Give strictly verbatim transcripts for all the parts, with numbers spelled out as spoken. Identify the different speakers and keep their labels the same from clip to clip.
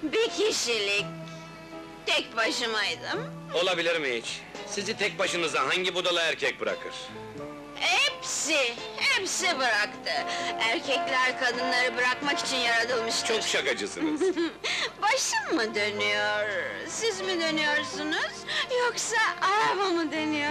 Speaker 1: Bir kişilik. Tek başımaydım.
Speaker 2: Olabilir mi hiç? Sizi tek başınıza hangi budala erkek bırakır?
Speaker 1: Hepsi, hepsi bıraktı. Erkekler kadınları bırakmak için yaratılmıştır.
Speaker 2: Çok şakacısınız.
Speaker 1: Başım mı dönüyor? Siz mi dönüyorsunuz? Yoksa araba mı dönüyor?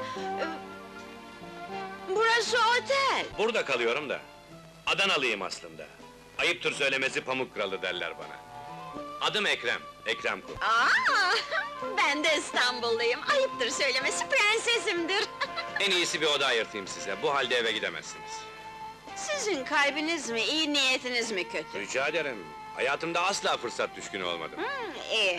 Speaker 1: Burası otel.
Speaker 2: Burada kalıyorum da. Adanalıyım aslında. Ayıptır söylemesi Pamuk Kralı derler bana. Adım Ekrem, Ekrem Kul.
Speaker 1: Aa, ben de İstanbulluyum. Ayıptır söylemesi, prensesimdir.
Speaker 2: En iyisi bir oda ayırtayım size, bu halde eve gidemezsiniz.
Speaker 1: Sizin kalbiniz mi, iyi niyetiniz mi kötü?
Speaker 2: Rica ederim, hayatımda asla fırsat düşkünü olmadım.
Speaker 1: Hmm, iyi.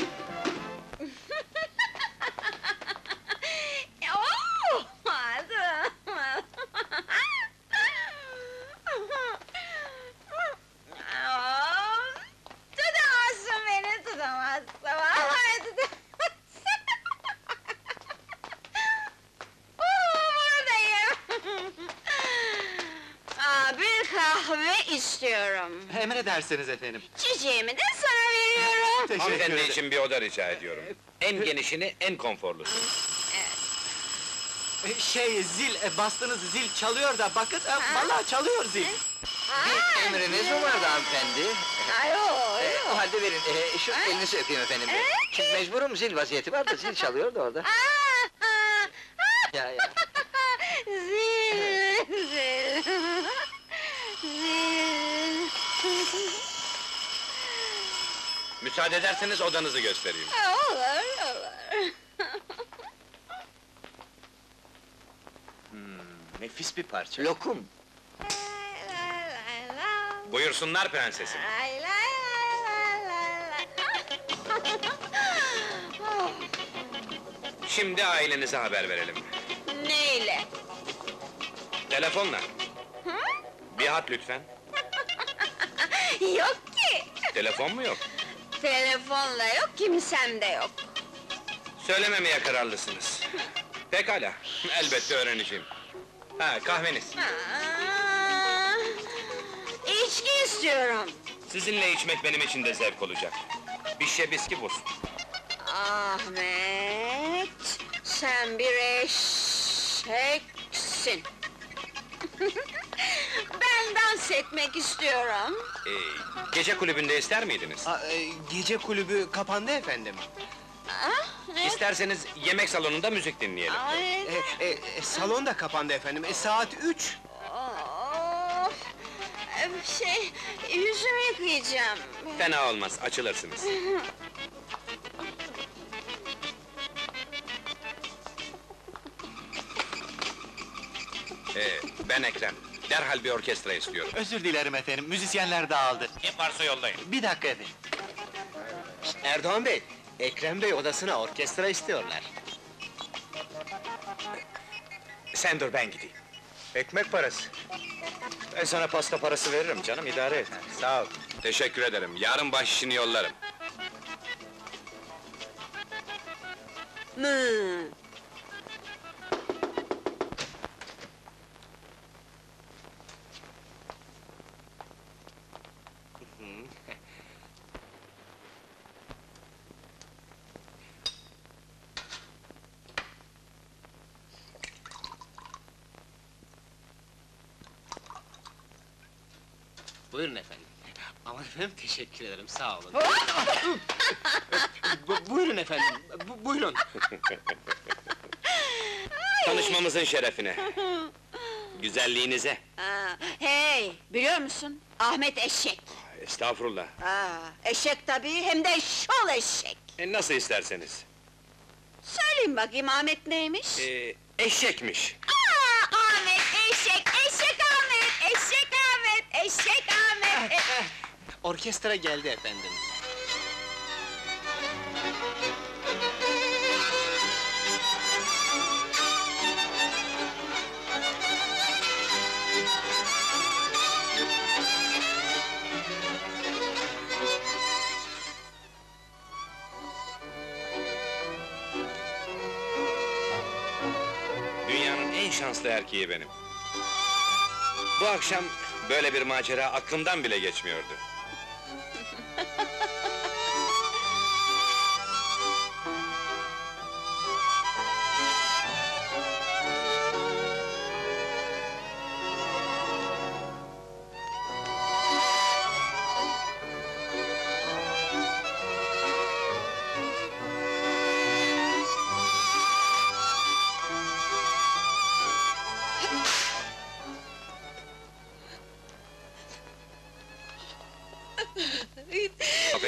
Speaker 1: Oo, hadi. Tutamazsın beni, tutamazsın. Vallahi tutamazsın. Oo, buradayım. Aa, bir kahve istiyorum.
Speaker 3: Emredersiniz efendim.
Speaker 1: Çiçeğimi de sana veriyorum.
Speaker 3: Teşekkür
Speaker 2: Hanımefendi
Speaker 3: ederim.
Speaker 2: için bir oda rica ediyorum. En genişini, en konforlusunu.
Speaker 3: Ee, Şey, zil, e, bastığınız zil çalıyor da bakın, e, vallahi çalıyor zil.
Speaker 1: Aa,
Speaker 4: Emriniz mi vardı hanımefendi?
Speaker 1: Ay, o,
Speaker 4: Ee, o
Speaker 1: o.
Speaker 4: halde verin, ee, şu elinizi öpeyim efendim. Çünkü mecburum, zil vaziyeti var da zil çalıyor da orada.
Speaker 1: Aa, aa,
Speaker 4: Ya ya.
Speaker 1: Zil, zil. Zil.
Speaker 2: Müsaade ederseniz odanızı göstereyim.
Speaker 1: Olur, olur.
Speaker 3: Nefis bir parça.
Speaker 4: Lokum.
Speaker 2: Buyursunlar prensesim.
Speaker 1: Lay, lay, lay, lay, lay. Oh,
Speaker 2: Şimdi ailenize haber verelim.
Speaker 1: neyle?
Speaker 2: Telefonla. Bir hat lütfen.
Speaker 1: Yok ki!
Speaker 2: Telefon mu yok?
Speaker 1: Telefonla yok, kimsem de yok.
Speaker 2: Söylememeye kararlısınız. Pekala, elbette öğreneceğim. Ha, kahveniz.
Speaker 1: Aa, İçki istiyorum.
Speaker 2: Sizinle içmek benim için de zevk olacak. Bir şebiski buz.
Speaker 1: Ahmet, sen bir eşeksin. Ben dans etmek istiyorum.
Speaker 2: Ee, gece kulübünde ister miydiniz?
Speaker 3: Aa, e, gece kulübü kapandı efendim.
Speaker 1: Ah, ne?
Speaker 2: İsterseniz yemek salonunda müzik dinleyelim.
Speaker 1: Ay,
Speaker 3: E, e, e, salon da kapandı efendim, e, saat üç.
Speaker 1: of! Şey, yüzümü yıkayacağım.
Speaker 2: Fena olmaz, açılırsınız. Ee, ben Ekrem. Derhal bir orkestra istiyorum.
Speaker 3: Özür dilerim efendim, müzisyenler dağıldı.
Speaker 2: Kim varsa yollayın.
Speaker 3: Bir dakika efendim. Erdoğan Bey, Ekrem Bey odasına orkestra istiyorlar.
Speaker 2: Sen dur, ben gideyim.
Speaker 3: Ekmek parası.
Speaker 2: Ben sana pasta parası veririm canım, idare et.
Speaker 3: Sağ ol.
Speaker 2: Teşekkür ederim, yarın bahşişini yollarım.
Speaker 1: Mı?
Speaker 3: Buyurun efendim. Aman efendim, teşekkür ederim, sağ olun. Bu- buyurun efendim, bu- buyurun.
Speaker 2: Tanışmamızın şerefine. Güzelliğinize.
Speaker 1: Aa, hey, biliyor musun? Ahmet eşek.
Speaker 2: Estağfurullah.
Speaker 1: Aa, eşek tabii, hem de şol eşek.
Speaker 2: E, nasıl isterseniz.
Speaker 1: Söyleyin bakayım, Ahmet neymiş?
Speaker 2: Ee, eşekmiş.
Speaker 1: Aa, Ahmet eşek, eşek Ahmet, eşek Ahmet, eşek Ahmet. e-
Speaker 3: Orkestra geldi efendim.
Speaker 2: Dünyanın en şanslı erkeği benim. Bu akşam böyle bir macera aklımdan bile geçmiyordu.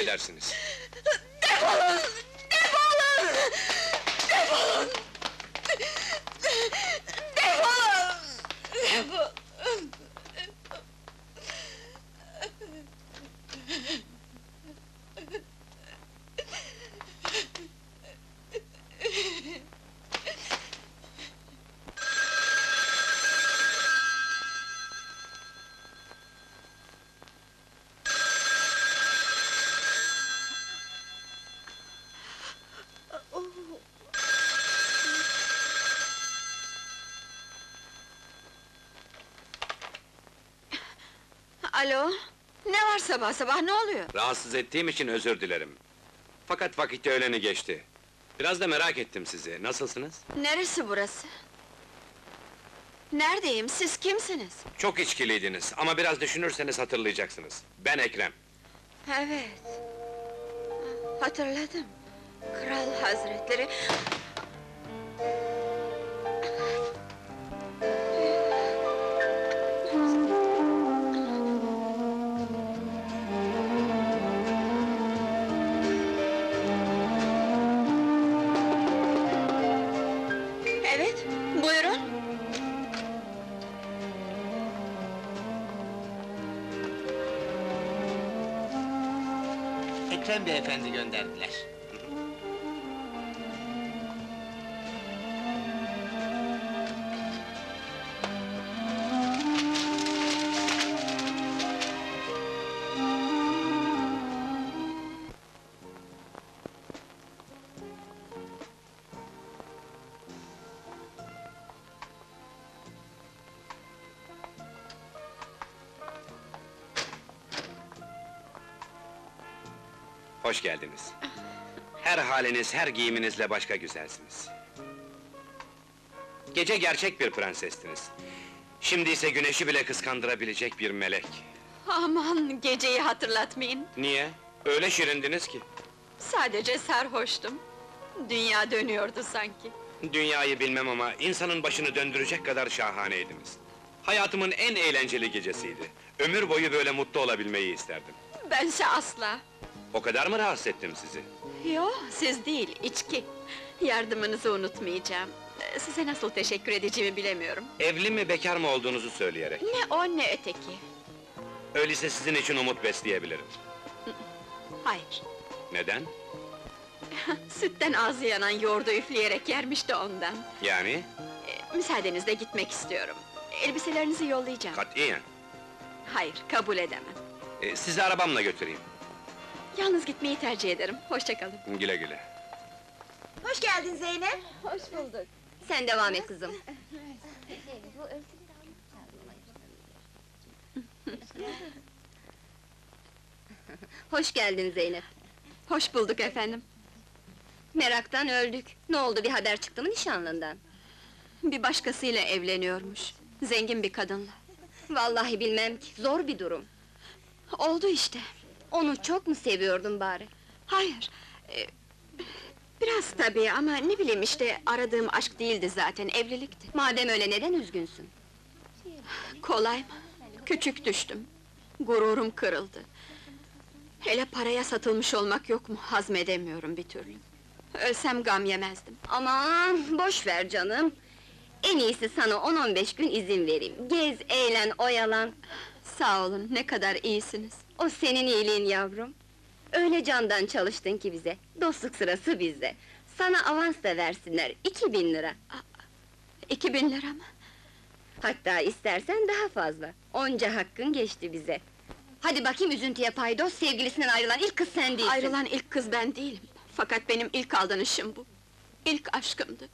Speaker 2: Emredersiniz.
Speaker 1: Defolun! Defolun! Defolun! Defolun! Defolun! Alo, ne var sabah sabah, ne oluyor?
Speaker 2: Rahatsız ettiğim için özür dilerim. Fakat vakit öğleni geçti. Biraz da merak ettim sizi, nasılsınız?
Speaker 1: Neresi burası? Neredeyim, siz kimsiniz?
Speaker 2: Çok içkiliydiniz ama biraz düşünürseniz hatırlayacaksınız. Ben Ekrem.
Speaker 1: Evet, hatırladım. Kral Hazretleri... Evet, buyurun.
Speaker 3: Ekrem beyefendi gönderdiler.
Speaker 2: Hoş geldiniz. Her haliniz, her giyiminizle başka güzelsiniz. Gece gerçek bir prensestiniz. Şimdi ise güneşi bile kıskandırabilecek bir melek.
Speaker 1: Aman, geceyi hatırlatmayın.
Speaker 2: Niye? Öyle şirindiniz ki.
Speaker 1: Sadece sarhoştum. Dünya dönüyordu sanki.
Speaker 2: Dünyayı bilmem ama insanın başını döndürecek kadar şahaneydiniz. Hayatımın en eğlenceli gecesiydi. Ömür boyu böyle mutlu olabilmeyi isterdim.
Speaker 1: Bense asla.
Speaker 2: O kadar mı rahatsız ettim sizi?
Speaker 1: Yo, siz değil, içki. Yardımınızı unutmayacağım. Ee, Size nasıl teşekkür edeceğimi bilemiyorum.
Speaker 2: Evli mi, bekar mı olduğunuzu söyleyerek.
Speaker 1: Ne o ne öteki.
Speaker 2: Öyleyse sizin için umut besleyebilirim.
Speaker 1: Hayır.
Speaker 2: Neden?
Speaker 1: Sütten ağzı yanan yoğurdu üfleyerek yermiş de ondan.
Speaker 2: Yani?
Speaker 1: Ee, müsaadenizle gitmek istiyorum. Elbiselerinizi yollayacağım.
Speaker 2: Katiyen.
Speaker 1: Hayır, kabul edemem.
Speaker 2: Ee, sizi arabamla götüreyim.
Speaker 1: Yalnız gitmeyi tercih ederim. Hoşça kalın.
Speaker 2: Güle güle.
Speaker 5: Hoş geldin Zeynep.
Speaker 1: Hoş bulduk.
Speaker 5: Sen devam et kızım. Hoş geldin Zeynep.
Speaker 1: Hoş bulduk efendim.
Speaker 5: Meraktan öldük. Ne oldu, bir haber çıktı mı nişanlından?
Speaker 1: Bir başkasıyla evleniyormuş. Zengin bir kadınla.
Speaker 5: Vallahi bilmem ki, zor bir durum.
Speaker 1: Oldu işte.
Speaker 5: Onu çok mu seviyordun bari?
Speaker 1: Hayır. e, Biraz tabii ama ne bileyim işte aradığım aşk değildi zaten, evlilikti.
Speaker 5: Madem öyle, neden üzgünsün?
Speaker 1: Kolay mı? Küçük düştüm. Gururum kırıldı. Hele paraya satılmış olmak yok mu? Hazmedemiyorum bir türlü. Ölsem gam yemezdim.
Speaker 5: Aman, boş ver canım! En iyisi sana on on beş gün izin vereyim. Gez, eğlen, oyalan.
Speaker 1: Sağ olun, ne kadar iyisiniz.
Speaker 5: O senin iyiliğin yavrum. Öyle candan çalıştın ki bize, dostluk sırası bizde. Sana avans da versinler, iki bin lira.
Speaker 1: İki bin lira mı?
Speaker 5: Hatta istersen daha fazla. Onca hakkın geçti bize. Hadi bakayım üzüntüye paydos, sevgilisinden ayrılan ilk kız sen değilsin.
Speaker 1: Ayrılan ilk kız ben değilim. Fakat benim ilk aldanışım bu. İlk aşkımdı.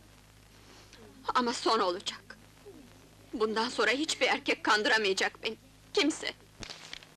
Speaker 1: Ama son olacak. Bundan sonra hiçbir erkek kandıramayacak beni. Kimse.